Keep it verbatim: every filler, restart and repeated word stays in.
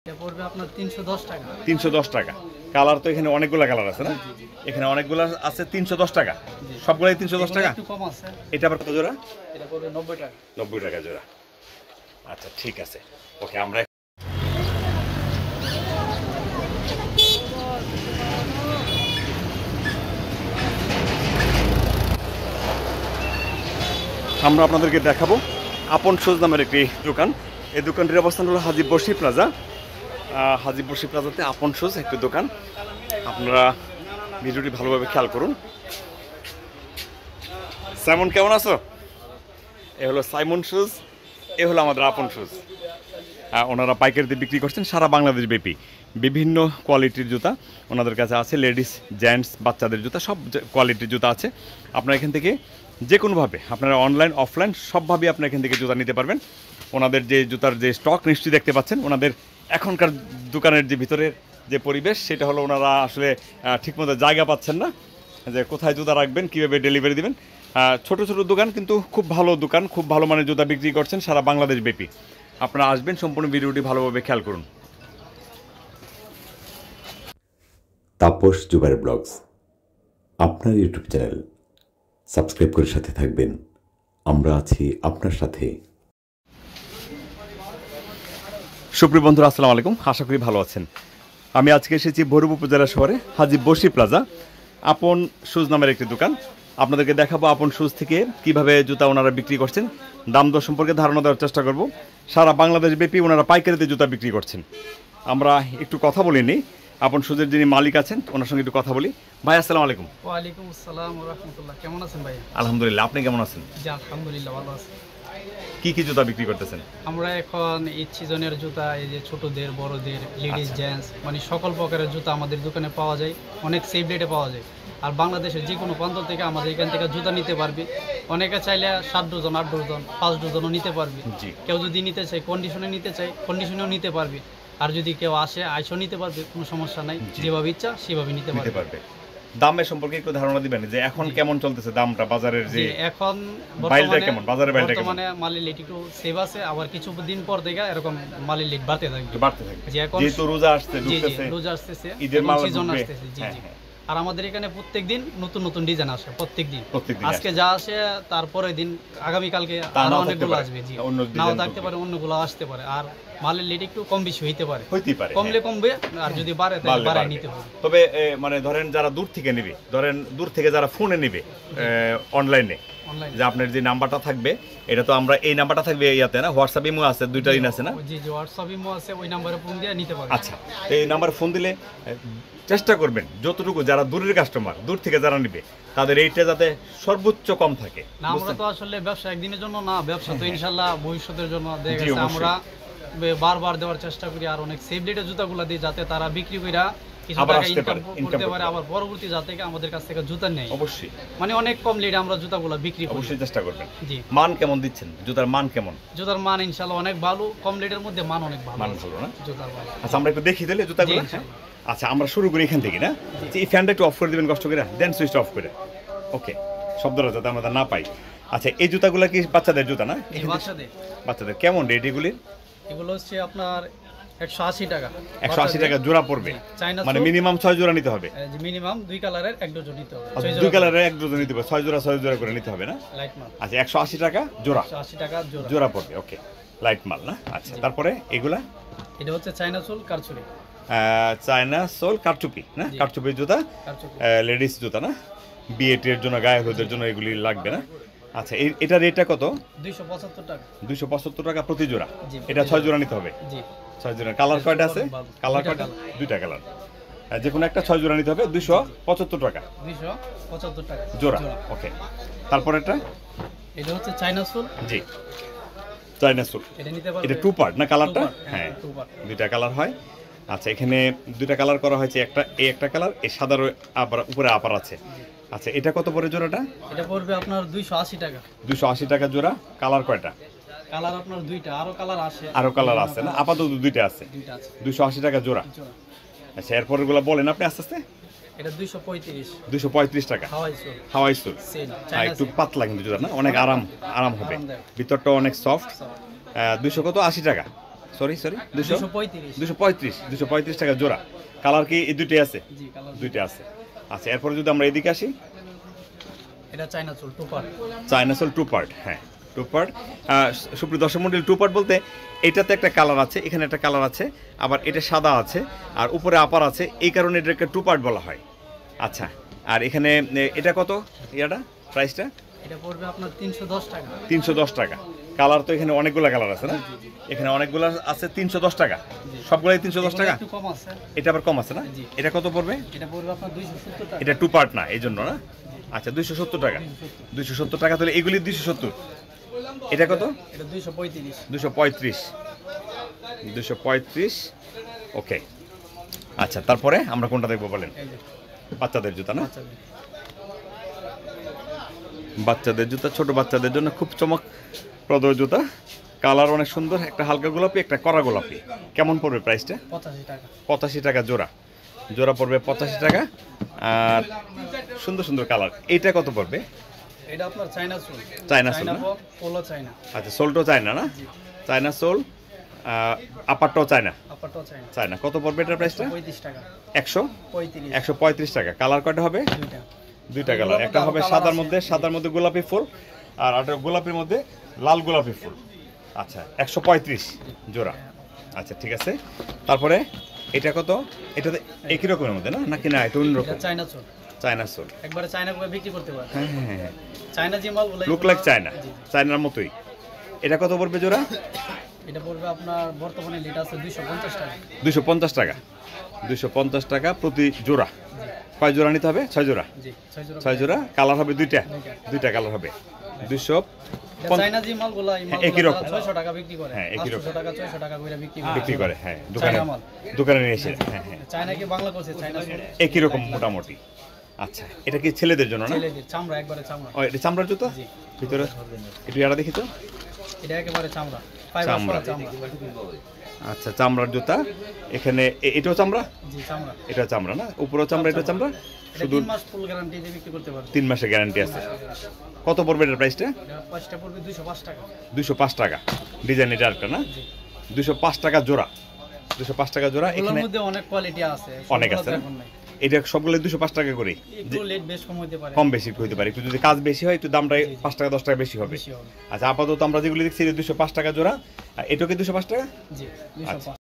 এটা পড়বে আপনার তিনশো দশ টাকা। তিনশো দশ টাকা। কালার তো এখানে অনেকগুলো কালার আছে না? এখানে অনেকগুলো আছে তিনশো দশ টাকা। সবগুলাই তিনশো দশ টাকা? একটু কম আছে। এটা আবার কত জোড়া? এটা পড়বে নব্বই টাকা। নব্বই টাকা জোড়া। আচ্ছা ঠিক আছে। ওকে আমরা আমরা আপনাদেরকে দেখাবো আপন শুজ নামের একটি দোকান। এই দোকানটির অবস্থান হলো হাজী বশির প্লাজা। হাজী বশির প্লাজাতে আপন শুজ একটি দোকান। আপনারা ভিডিওটি ভালোভাবে খেয়াল করুন। সাইমন কেমন আছো? এ হলো সাইমন শুজ, এ হলো আমাদের আপন শুজ। ওনারা পাইকারিতে বিক্রি করছেন সারা বাংলাদেশ ব্যাপী। বিভিন্ন কোয়ালিটির জুতা ওনাদের কাছে আছে, লেডিস, জেন্টস, বাচ্চাদের জুতা, সব কোয়ালিটির জুতা আছে। আপনারা এখান থেকে যে কোনোভাবে আপনারা অনলাইন অফলাইন সবভাবেই আপনারা এখান থেকে জুতা নিতে পারবেন। ওনাদের যে জুতার যে স্টক নিশ্চয়ই দেখতে পাচ্ছেন। ওনাদের এখনকার দোকানের যে ভিতরের যে পরিবেশ সেটা হলো ওনারা আসলে ঠিকমতো জায়গা পাচ্ছেন না যে কোথায় জুতা রাখবেন, কীভাবে ডেলিভারি দেবেন। ছোট ছোট দোকান কিন্তু খুব ভালো দোকান, খুব ভালো মানের জুতা বিক্রি করছেন সারা বাংলাদেশ ব্যাপী। আপনারা আসবেন, সম্পূর্ণ ভিডিওটি ভালোভাবে খেয়াল করুন। তাপস জুবাইর ব্লগস আপনার ইউটিউব চ্যানেল, সাবস্ক্রাইব করে সাথে থাকবেন। আমরা আছি আপনার সাথে। সুপ্রিয় বন্ধুরা, আসসালামু আলাইকুম। আশা করি ভালো আছেন। আমি আজকে এসেছি ভৈরব উপজেলা শহরে হাজী বশির প্লাজা, আপন শুজ নামের একটি দোকান। আপনাদেরকে দেখাবো আপন শুজ থেকে কিভাবে জুতা ওনারা বিক্রি করছেন, দাম দর সম্পর্কে ধারণা দেওয়ার চেষ্টা করব। সারা বাংলাদেশ ব্যাপী ওনারা পাইকারিতে জুতা বিক্রি করছেন। আমরা একটু কথা বলিনি, আপন শুজের যিনি মালিক আছেন ওনার সঙ্গে একটু কথা বলি। ভাই আসসালামু আলাইকুম। ওয়ালাইকুম আসসালাম ওয়া রাহমাতুল্লাহ। কেমন আছেন ভাই? আলহামদুলিল্লাহ, আপনি কেমন আছেন? জি আলহামদুলিল্লাহ ভালো আছি। কি কি জুতা বিক্রি করতেছেন? আমরা এখন ঈদ সিজনের জুতা, এই যে ছোটদের, বড়দের, লেডিস, জেন্টস, মানে সকল প্রকারের জুতা আমাদের দোকানে পাওয়া যায়। অনেক সেফ রেটে পাওয়া যায়। আর বাংলাদেশের যে কোনো প্রান্ত থেকে আমাদের এখান থেকে জুতা নিতে পারবে। অনেকে চাইলে সাত ডজন, আট ডজন, পাঁচ ডজনও নিতে পারবে। কেউ যদি নিতে চায়, কন্ডিশনে নিতে চায়, কন্ডিশনেও নিতে পারবে। আর যদি কেউ আসে, আইসও নিতে পারবে, কোনো সমস্যা নাই। যেভাবে ইচ্ছা সেভাবে নিতে পারবে। দামের সম্পর্কে একটু ধারণা দিবেন যে এখন কেমন চলতেছে দামটা বাজারের? যে এখন বর্তমানে কেমন বাজারে বাইলটা কেমন? বর্তমানে মালের লেট একটু সেভ আছে, আবার কিছু দিন পর থেকে এরকম মালের লেট বাড়তে থাকবে বাড়তে থাকবে যে এখন যেহেতু রোজা আসছে, ঢুকতেছে, রোজা আসছে, ঈদের মাল সিজন আসছে। জি জি। আর আমাদের এখানে প্রত্যেকদিন নতুন নতুন ডিজাইন আসে প্রত্যেকদিন। আজকে যা আসে তারপরের দিন আগামী কালকে আরো অনেকগুলো আসবে। জি, নাও থাকতে পারে, অন্যগুলো আসতে পারে। আর মালের লেট একটু কম বেশি হইতে পারে, হইতে পারে, কমলে কমবে, আর যদি বাড়ে তাহলে বাড়ায় নিতে হবে। তবে মানে ধরেন যারা দূর থেকে নেবে, ধরেন দূর থেকে যারা ফোনে নেবে অনলাইনে, যে আপনার যে নাম্বারটা থাকবে, এটা তো আমরা এই নাম্বারটা থাকবে ইয়াতে না, হোয়াটসঅ্যাপ ইমো আছে, দুইটা দিন আছে না? জি জি, হোয়াটসঅ্যাপ ইমো আছে, ওই নাম্বারে ফোন দিয়ে নিতে পারবে। আচ্ছা, এই নাম্বারে ফোন দিলে চেষ্টা করবেন যতটুকু যারা দূরের কাস্টমার, দূর থেকে যারা নেবে তাদের এইটা যাতে সর্বোচ্চ কম থাকে। না, আমরা তো আসলে ব্যবসা একদিনের জন্য না, ব্যবসা তো ইনশাআল্লাহ ভবিষ্যতের জন্য। দেখা গেছে আমরা বারবার দেওয়ার চেষ্টা করি, আর অনেক সেফ রেটে জুতাগুলো দিই যাতে তারা বিক্রি কইরা কিছু টাকা ইনকাম করতে পারে, আবার পরবর্তী যাতে আমাদের কাছ থেকে জুতা নেয়। অবশ্যই, মানে অনেক কম লেটে আমরা জুতাগুলো বিক্রি করি। অবশ্যই চেষ্টা করবেন। জি। মান কেমন দিচ্ছেন? জুতার মান কেমন? জুতার মান ইনশাআল্লাহ অনেক ভালো, কম লেটের মধ্যে মান অনেক ভালো। মান ভালো না জুতার মান। আচ্ছা, আমরা একটু দেখি দিলে জুতাগুলো। আচ্ছা, আমরা শুরু করি এখান থেকে না? এই ফ্যানটা একটু অফ করে দিবেন কষ্ট করে, দেন সুইচটা অফ করে। ওকে, শব্দটা যাতে আমরা না পাই। আচ্ছা, এই জুতাগুলো কি বাচ্চাদের জুতা না? বাচ্চাদের। বাচ্চাদের কেমন রেট এগুলি? এগুলো হচ্ছে আপনার একশো আশি টাকা। একশো আশি টাকা জোড়া পড়বে, মানে মিনিমাম ছয় জোড়া নিতে হবে। মিনিমাম দুই কালারের এক ডজন নিতে হবে। দুই কালারের এক ডজন নিতে হবে, ছয় জোড়া ছয় জোড়া করে নিতে হবে না? লাইট মাল। আচ্ছা, একশো আশি টাকা জোড়া। একশো আশি টাকা জোড়া জোড়া পড়বে। ওকে, লাইট মাল না? আচ্ছা, তারপরে এগুলা? এটা হচ্ছে চায়না সোল কারচুপি। চায়না সোল কারচুপি না? কারচুপির জুতা, লেডিস জুতা না? বিয়ে টির জন্য, গায়ে হলুদের জন্য এগুলি লাগবে না? আচ্ছা, এটা রেটটা কত? দুইশো পঁচাত্তর টাকা। দুইশো পঁচাত্তর টাকা প্রতি জোড়া। এটা ছয় জোড়া নিতে হবে। জি, ছয় জোড়া। কালার কয়টা আছে? কালার কয়টা? দুইটা কালার। যে কোনো একটা ছয় জোড়া নিতে হবে, দুইশো পঁচাত্তর টাকা। দুইশো পঁচাত্তর টাকা জোড়া। ওকে, তারপর এটা? এটা হচ্ছে চায়না সোল। জি, চায়না সোল। এটা নিতে পারবে। এটা টু পার্ট না কালারটা? হ্যাঁ, দুইটা কালার হয়। আচ্ছা, এখানে দুইটা কালার করা হয়েছে, একটা এই একটা কালার, এই সাদার আবার উপরে আপার আছে। আচ্ছা, এটা কত পড়ে জোড়াটা? এটা পড়বে আপনার দুইশো আশি টাকা। দুইশো আশি টাকা জোড়া। কালার কয়টা? কালার আপনার দুইটা, আরো কালার আছে। আরো কালার আছে না? আপাতত দুইটা আছে। দুইটা আছে। দুইশো আশি টাকা জোড়া। আচ্ছা, এরপরের গুলো বলেন আপনি আস্তে আস্তে। এটা দুইশো পঁয়ত্রিশ। দুইশো পঁয়ত্রিশ টাকা। Hawaii sole. Hawaii sole. একটু পাতলা কিন্তু জুতা না, অনেক আরাম, আরাম হবে, ভিতরটা অনেক সফট। দুইশো কত? আশি টাকা। সরি সরি দুশো দুশো পঁয়ত্রিশ। দুশো পঁয়ত্রিশ দুশো পঁয়ত্রিশ টাকা জোড়া। কালার কি এই দুইটাই আছে? জি কালার দুইটা আছে। আচ্ছা, এরপরে যদি আমরা এদিকে আসি, এটা চায়না চুল two part. China sole two part, হ্যাঁ টু পার্ট। সুপ্রিয় দর্শক মন্ডলী, টু পার্ট বলতে এটাতে একটা কালার আছে, এখানে একটা কালার আছে, আবার এটা সাদা আছে, আর উপরে আপার আছে, এই কারণে এটাকে টু পার্ট বলা হয়। আচ্ছা, আর এখানে এ, এটা কত ইয়াটা প্রাইসটা? এটা পড়বে আপনার তিনশো দশ টাকা। তিনশো দশ টাকা। কালার তো এখানে অনেকগুলো কালার আছে না? এখানে অনেকগুলো আছে। তিনশো দশ টাকা সবগুলাই তিনশো দশ টাকা। একটু কম আছে। এটা আবার কম আছে না? জি। এটা কত পড়বে? এটা পড়বে আপনার দুইশো সত্তর টাকা। এটা টু পার্ট না, এই জন্য না? আচ্ছা, দুইশো সত্তর টাকা। দুইশো সত্তর টাকা, তাহলে এগুলি দুইশো সত্তর। এটা কত? এটা দুইশো পঁয়ত্রিশ। দুশো পঁয়ত্রিশ দুশো পঁয়ত্রিশ ওকে। আচ্ছা, তারপরে আমরা কোনটা দেখবো বলেন? এই যে বাচ্চাদের জুতা না? বাচ্চাদের। বাচ্চাদের জুতা, ছোট বাচ্চাদের জন্য খুব চমকপ্রদ জুতা। কালার অনেক সুন্দর, একটা হালকা গোলাপি, একটা কড়া গোলাপি। কেমন পড়বে প্রাইসটা? পঁচাশি টাকা। পঁচাশি টাকা জোড়া। জোড়া পড়বে পঁচাশি টাকা। আর সুন্দর সুন্দর কালার। এইটা কত পড়বে? এটা আপনার চায়না চুল। চায়না চুল না? Polo China. আচ্ছা, সোলটাও চায়না না? চায়না সোল, আপারটাও চায়না। আপারটাও চায়না। চায়না কত পড়বে এটার প্রাইসটা? পঁয়ত্রিশ টাকা। একশো পঁয়ত্রিশ। একশো পঁয়ত্রিশ টাকা। কালার কয়টা হবে? দুইটা। দুইটা কালার, একটা হবে সাদার মধ্যে, সাদার মধ্যে গোলাপি ফুল, আর একটা গোলাপির মধ্যে লাল গোলাপি ফুল। আচ্ছা, একশো পঁয়ত্রিশ জোড়া। আচ্ছা, ঠিক আছে। তারপরে এটা কত? এটাতে একই রকমের মধ্যে না, নাকি না এটা অন্য এটা রকম? চায়না চুল। China soul. একবারে চায়না করে বিক্রি করতে পারে। হ্যাঁ হ্যাঁ হ্যাঁ, চায়না যে মালগুলো লুক লাইক চায়না, চায়নার মতোই। এটা কত পড়বে জোড়া? এটা পড়বে আপনার বর্তমানে রেট আছে দুইশো পঞ্চাশ টাকা। দুইশো পঞ্চাশ টাকা। দুইশো পঞ্চাশ টাকা প্রতি জোড়া। কয় জোড়া নিতে হবে? ছয় জোড়া। জি ছয় জোড়া। ছয় জোড়া। কালার হবে দুইটা, দুইটা। দুইটা কালার হবে। দুইশো এটা চায়না যে মালগুলো এই হ্যাঁ, একই রকম। ছয়শো টাকা বিক্রি করে। হ্যাঁ, একই রকম। পাঁচশো টাকা ছয়শো টাকা করে বিক্রি করে। বিক্রি করে, হ্যাঁ দোকানে, চায়না মাল। দোকানে নিয়ে এসে। হ্যাঁ হ্যাঁ, চায়না কি বাংলা করছে চায়না চুল। একই রকম মোটামুটি। আচ্ছা, এটা কি ছেলেদের জন্য না? ছেলেদের চামড়া একবারে চামড়া। ও, এটা চামড়ার জুতো জি। ভিতরে একটু ইয়ারা দেখি তো। এটা একেবারে চামড়া। ফাইবার চামড়া। চামড়া। আচ্ছা, চামড়ার জুতা। এখানে এ- এটাও চামড়া, জি চামড়া। এটা চামড়া না? উপরেও চামড়া, এটা চামড়া। এটা শুধু তিন মাস ফুল গ্যারান্টি দিয়ে বিক্রি করতে পারবে। তিন মাসের গ্যারান্টি আছে। কত পড়বে এটার প্রাইসটা? এটা পাঁচটা পড়বে দুইশো পাঁচ টাকা। দুইশো পাঁচ টাকা। ডিজাইন এটা একটা না? দুইশো পাঁচ টাকা জোড়া। দুইশো পাঁচ টাকা জোড়া। এগুলোর এখানে মধ্যে অনেক কোয়ালিটি আছে। অনেক সবগুলো আছে তো না? এখন নাই। এটা সবগুলো দুশো পাঁচ টাকা করে। একটু লেট বেশ কম হতে পারে। কম বেশি হইতে পারে, একটু যদি কাজ বেশি হয় একটু দামটা পাঁচ টাকা দশ টাকা বেশি হবে। বেশি হবে। আচ্ছা, আপাতত আমরা যেগুলো দেখছি দুশো পাঁচ টাকা জোড়া। আর এটাও কি দুশো পাঁচ টাকা? জি দুইশো পাঁচ।